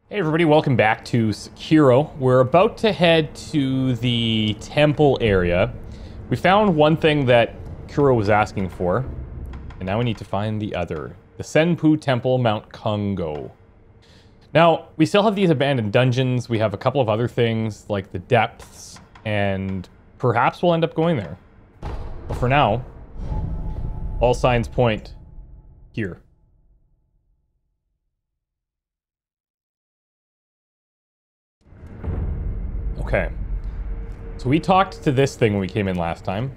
Hey everybody, welcome back to Sekiro. We're about to head to the temple area. We found one thing that Kuro was asking for, and now we need to find the other. The Senpou Temple, Mount Kongo. Now, we still have these abandoned dungeons. We have a couple of other things, like the depths, and perhaps we'll end up going there. But for now, all signs point here. Okay, so we talked to this thing when we came in last time.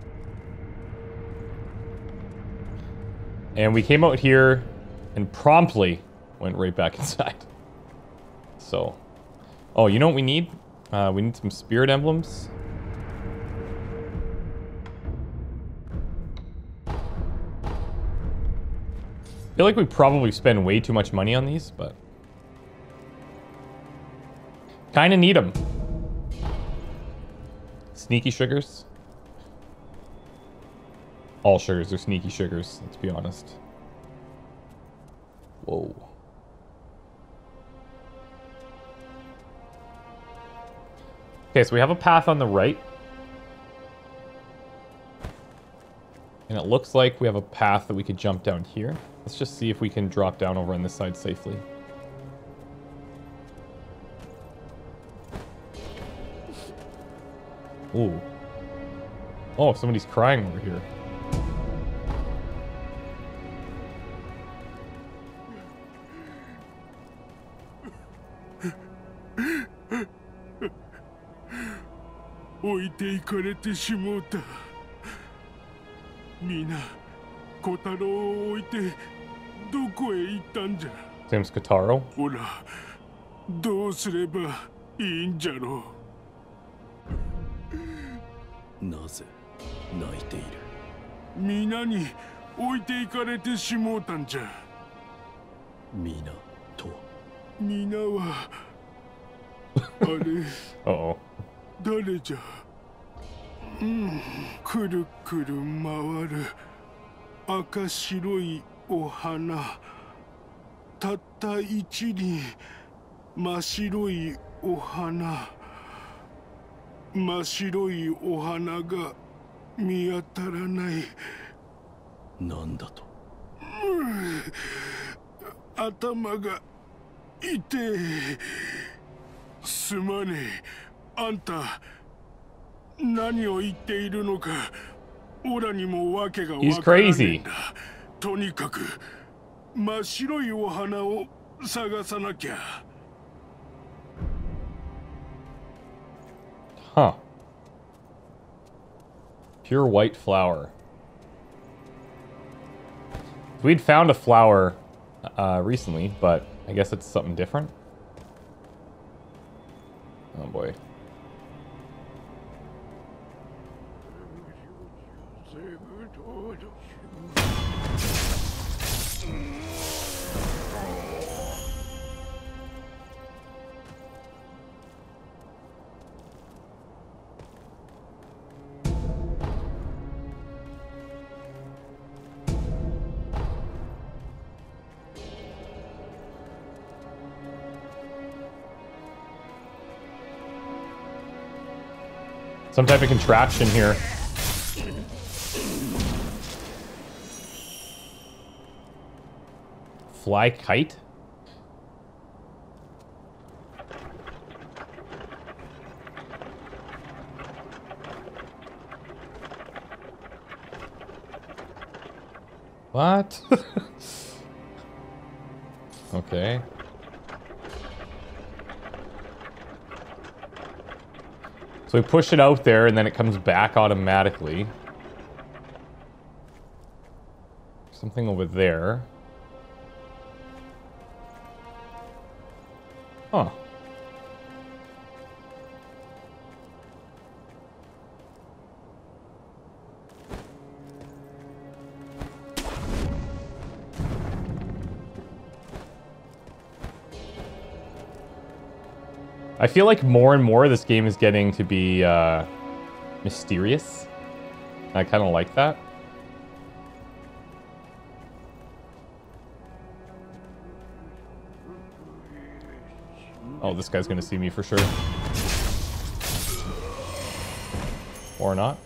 And we came out here and promptly went right back inside. So, oh, you know what we need? We need some spirit emblems. I feel like we probably spend way too much money on these, but kind of need them. Sneaky sugars. All sugars are sneaky sugars, let's be honest. Whoa. Okay, so we have a path on the right. And it looks like we have a path that we could jump down here. Let's just see if we can drop down over on this side safely. Ooh. Oh, somebody's crying over here. Seems Kataro. どうすればいいんじゃろう。なぜ泣いている。皆に置いていかれてしもうたんじゃ。皆とは。皆はあれ。誰じゃ。くるくる回る赤白いお花。たった一輪真っ白いお花。真っ白いお花が見当たらない。なんだと。頭が痛え。すまねえ。あんた何を言っているのか。オラにも訳がわからねえんだ。とにかく真っ白いお花を探さなきゃ。 Huh. Pure white flower. We'd found a flower recently, but I guess it's something different. Oh boy. Some type of contraption here. Fly kite? What? Okay. So we push it out there, and then it comes back automatically. Something over there. Huh. I feel like more and more this game is getting to be mysterious. I kind of like that. Oh, this guy's gonna see me for sure. Or not.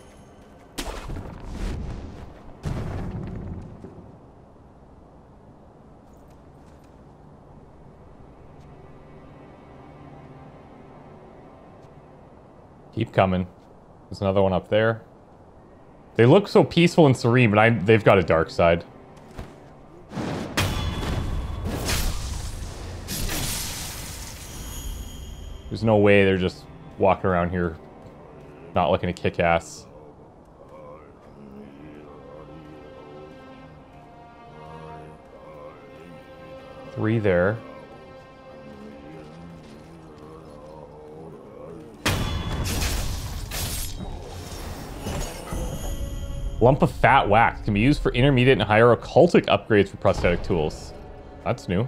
Keep coming. There's another one up there. They look so peaceful and serene, but they've got a dark side. There's no way they're just walking around here not looking to kick ass. Three there. Lump of fat wax can be used for intermediate and higher occultic upgrades for prosthetic tools. That's new.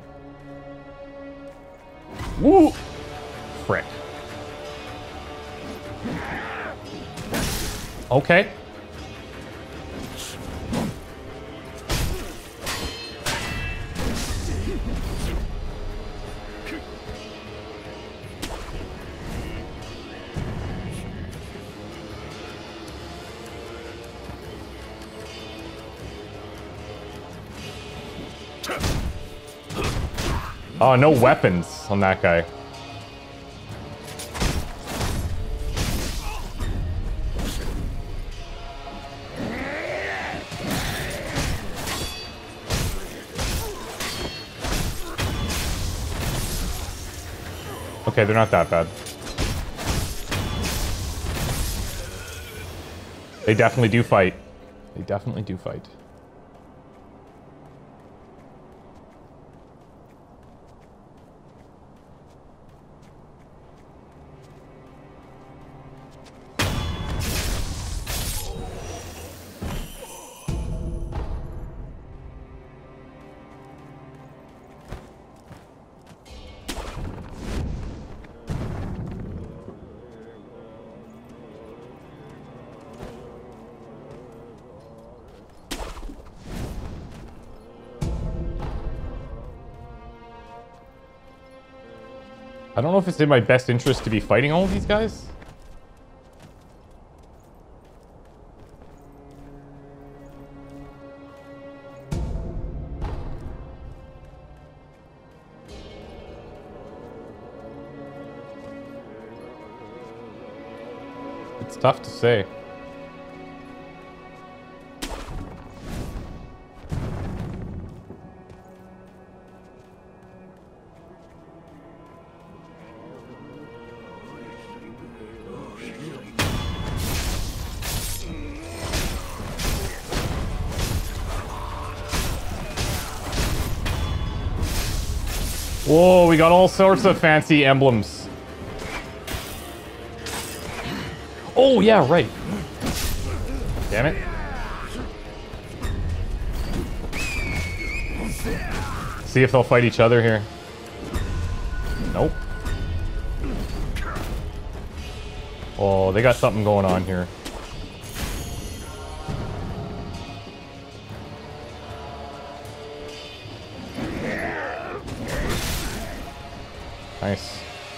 Woo! Frick. Okay. Oh, no weapons on that guy. Okay, they're not that bad. They definitely do fight. They definitely do fight. I don't know if it's in my best interest to be fighting all of these guys. It's tough to say. Whoa, we got all sorts of fancy emblems. Oh, yeah, right. Damn it. See if they'll fight each other here. Nope. Oh, they got something going on here. Nice.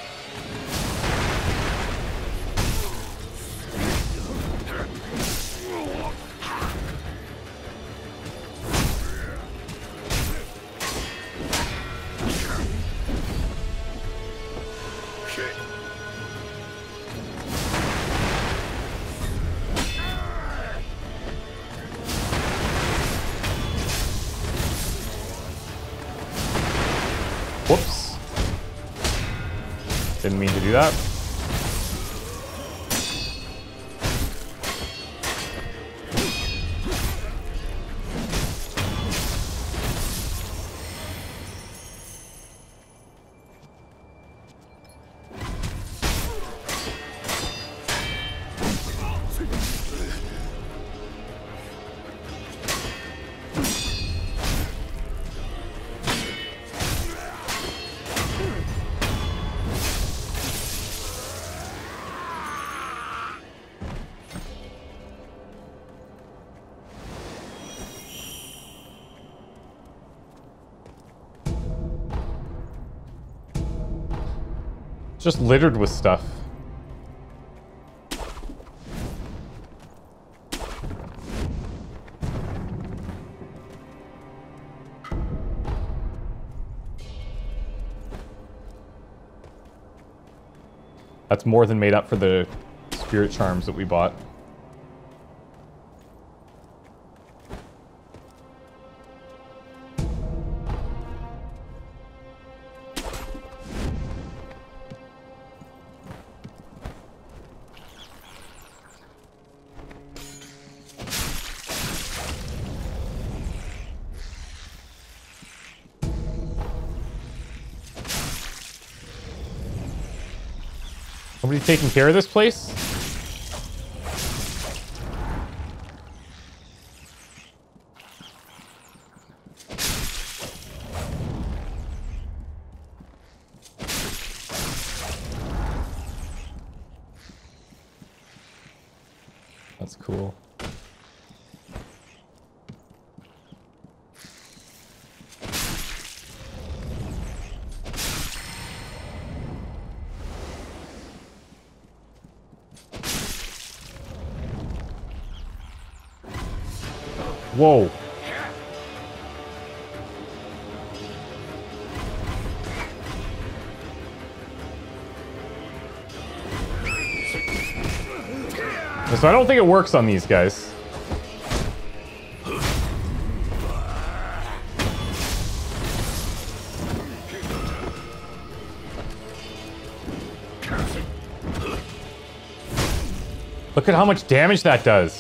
Whoops. Didn't mean to do that. just littered with stuff. That's more than made up for the spirit charms that we bought. Somebody taking care of this place? That's cool. Whoa. So I don't think it works on these guys. Look at how much damage that does.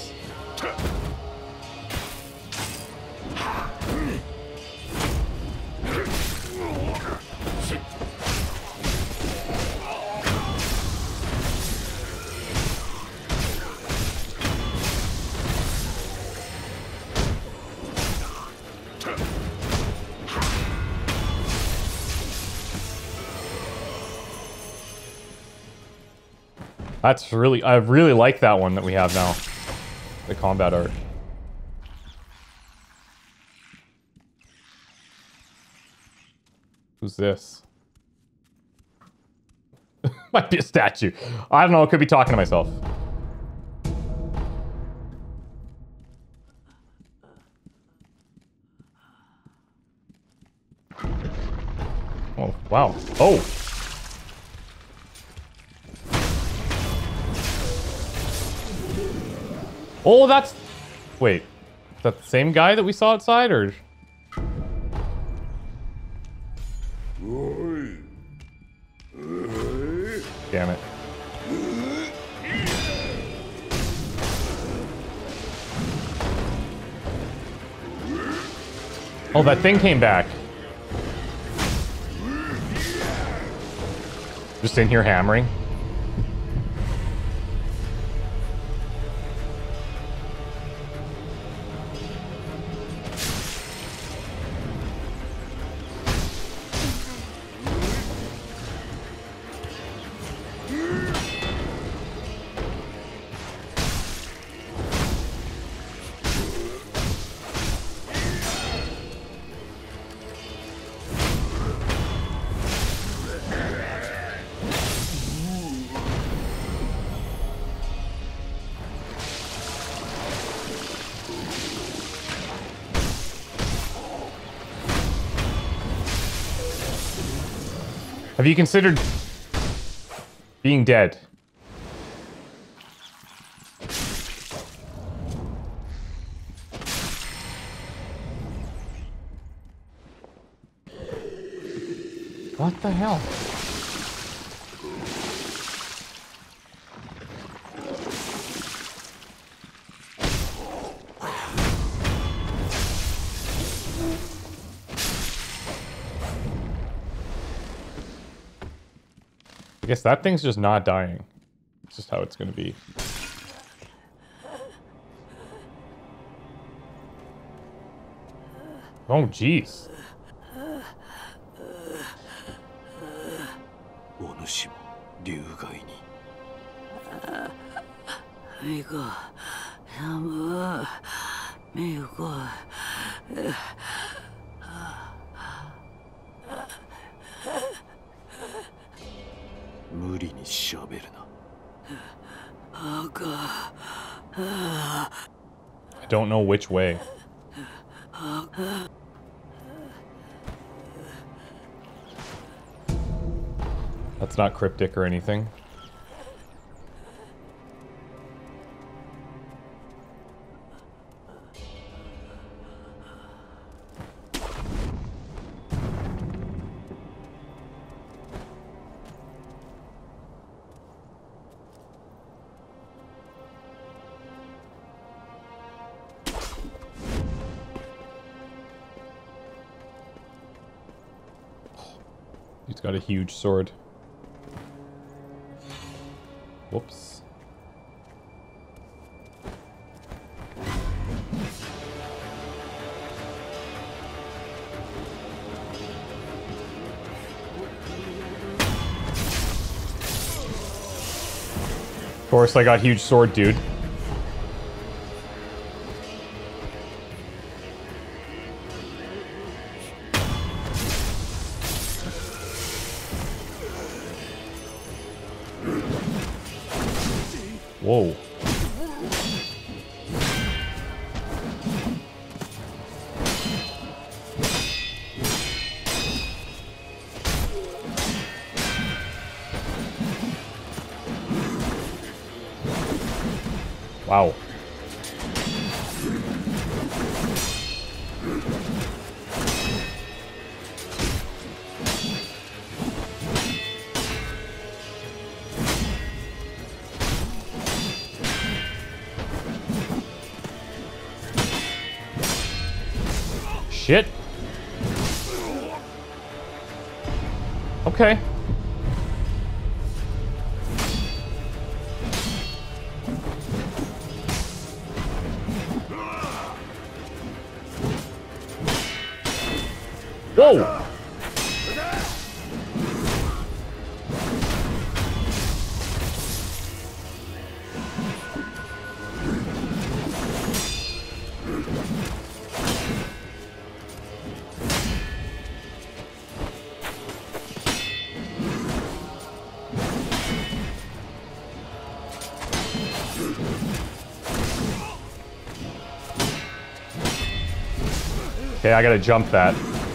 That's really, I really like that one that we have now. The combat art. Who's this? Might be a statue. I don't know, I could be talking to myself. Oh, wow. Oh! Oh, that's... Wait. Is that the same guy that we saw outside, or...? Damn it. Oh, that thing came back. Just in here hammering. Have you considered being dead? What the hell? I guess that thing's just not dying. It's just how it's gonna be. Oh, jeez. 無理にしゃべるな。 I don't know which way. That's not cryptic or anything. He's got a huge sword. Whoops. Of course, I got huge sword, dude. Whoa. Wow. Shit. Okay. Whoa. Okay, I gotta jump that.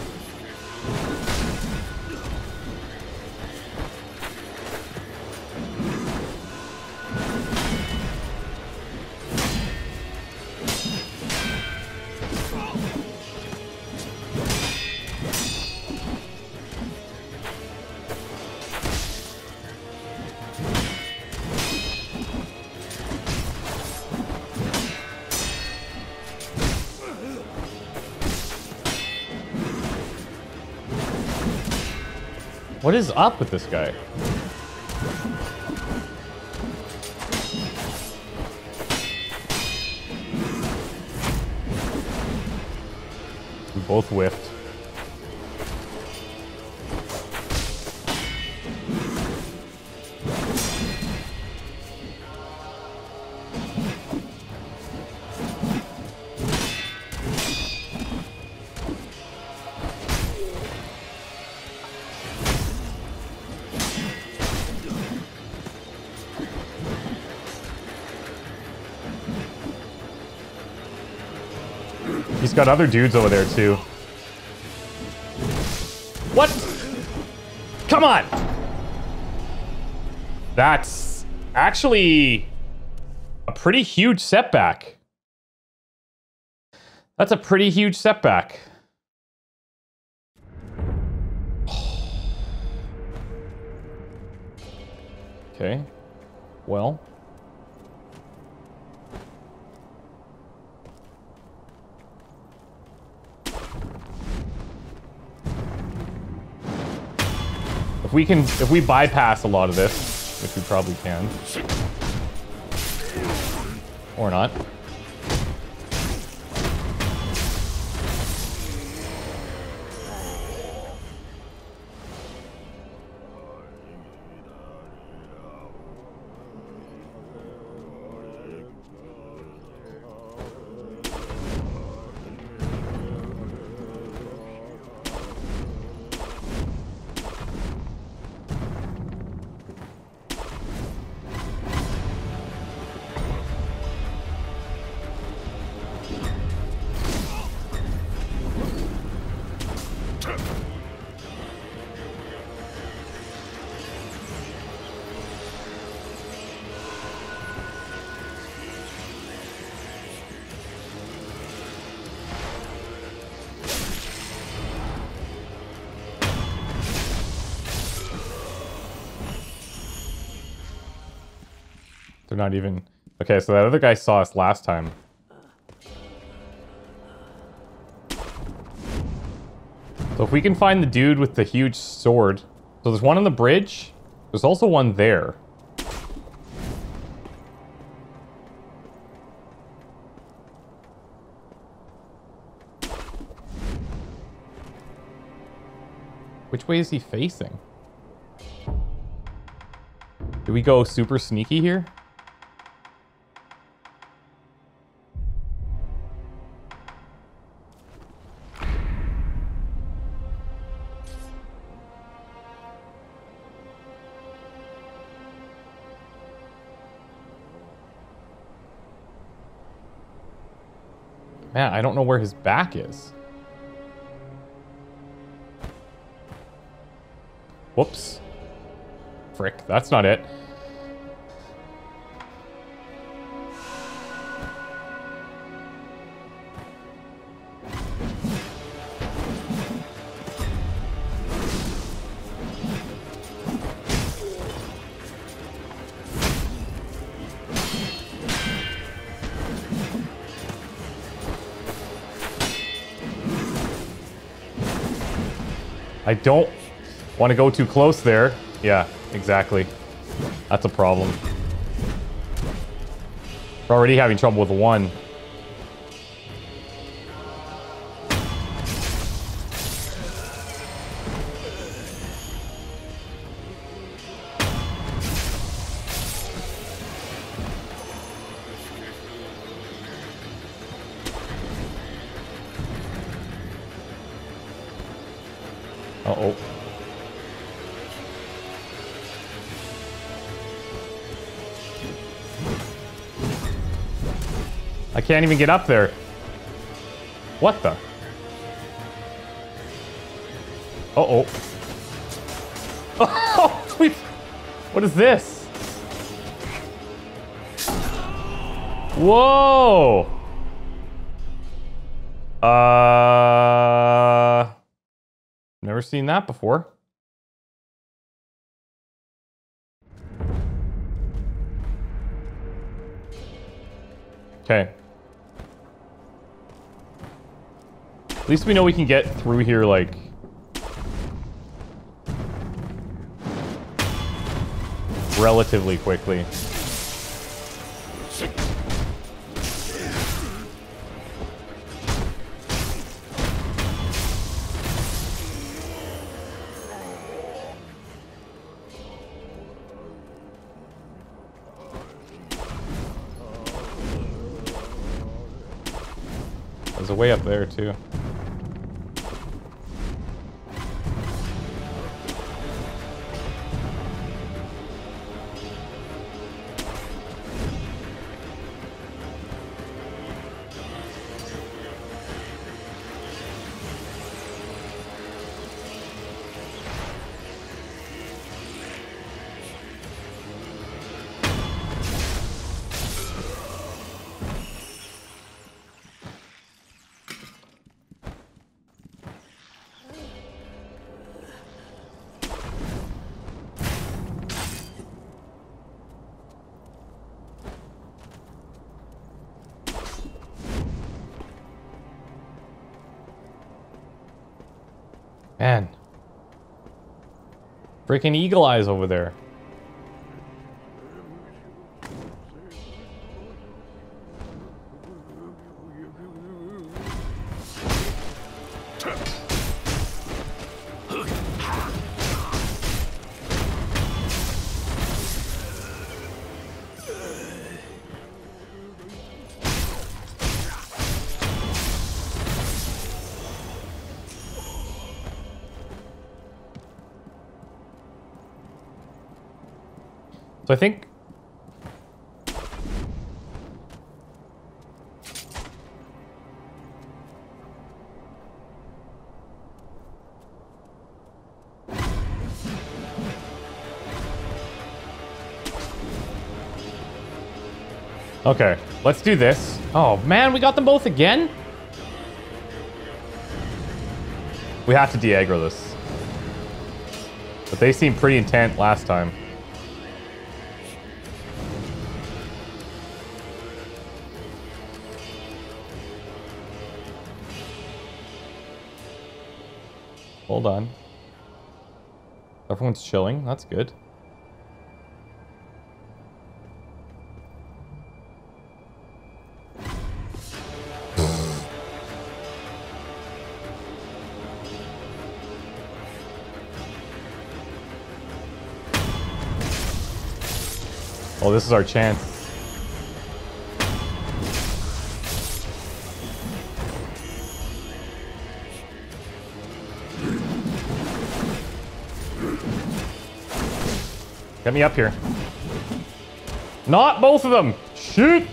What is up with this guy? We both whiffed. He's got other dudes over there, too. What? Come on! That's actually a pretty huge setback. That's a pretty huge setback. Okay. Well. If we bypass a lot of this, which we probably can. Or not. They're not even... Okay, so that other guy saw us last time. So if we can find the dude with the huge sword... So there's one on the bridge. There's also one there. Which way is he facing? Do we go super sneaky here? Man, I don't know where his back is. Whoops. Frick, that's not it. I don't want to go too close there. Yeah, exactly. That's a problem. We're already having trouble with one. Uh-oh. I can't even get up there. What the? Uh-oh. Oh, sweet. What is this? Whoa. Never seen that before. Okay. At least we know we can get through here, like... relatively quickly. There's a way up there, too. Man. Freaking eagle eyes over there. So I think... Okay, let's do this. Oh man, we got them both again? We have to de-aggro this. But they seemed pretty intent last time. Hold on. Everyone's chilling. That's good. Oh, this is our chance. Get me up here. Not both of them! Shoot!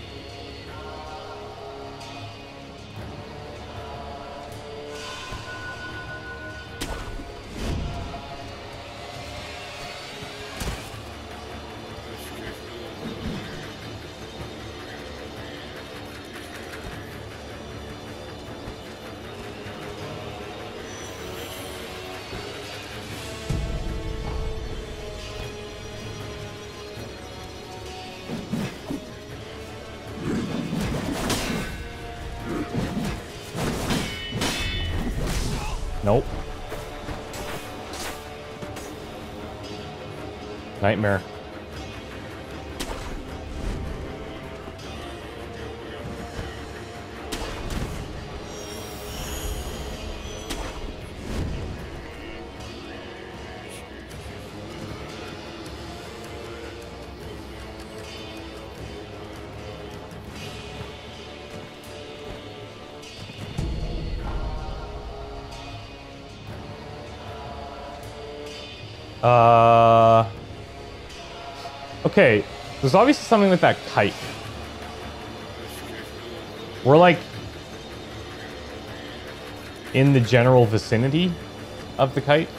Nope. Nightmare. Okay, there's obviously something with that kite. We're like in the general vicinity of the kite.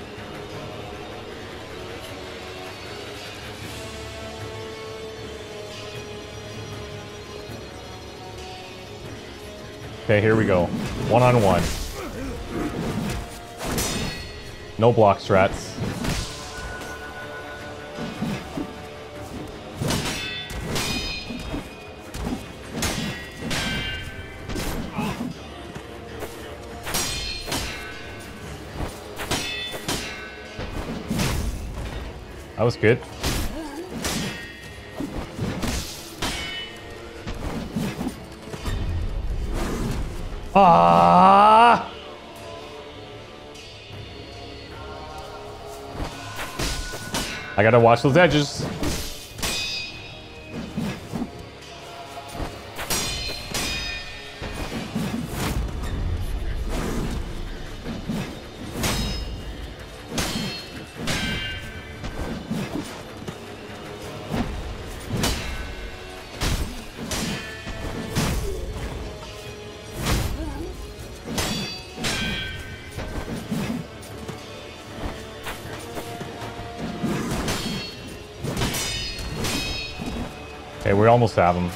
Okay, here we go. One-on-one. No block strats. That was good. Ah! I gotta watch those edges. Okay, we almost have him.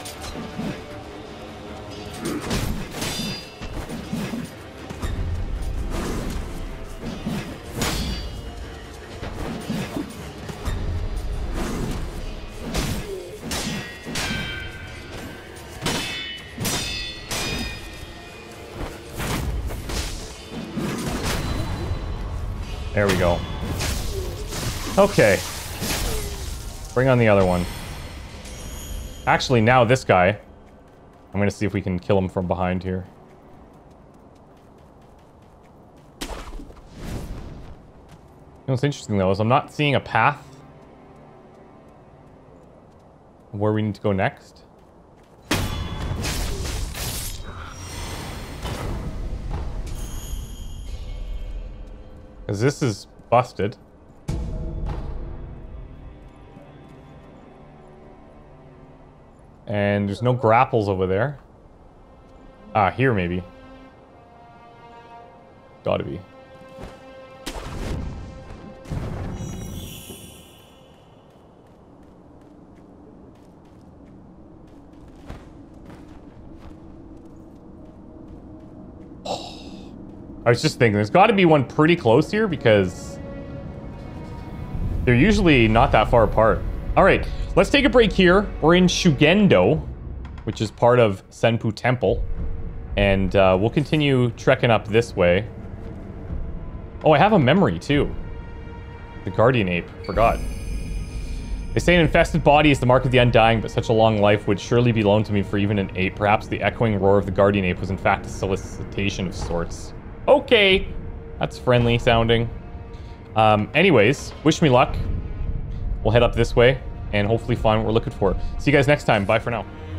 There we go. Okay. Bring on the other one. Actually, now this guy. I'm gonna see if we can kill him from behind here. You know what's interesting though is I'm not seeing a path of where we need to go next. Because this is busted. And there's no grapples over there. Ah, here maybe. Gotta be. I was just thinking, there's got to be one pretty close here because they're usually not that far apart. All right, let's take a break here. We're in Shugendo, which is part of Senpou Temple, and we'll continue trekking up this way. Oh, I have a memory, too. The guardian ape. Forgot. They say an infested body is the mark of the undying, but such a long life would surely be loaned to me for even an ape. Perhaps the echoing roar of the guardian ape was in fact a solicitation of sorts. Okay. That's friendly sounding. Anyways, wish me luck. We'll head up this way and hopefully find what we're looking for. See you guys next time. Bye for now.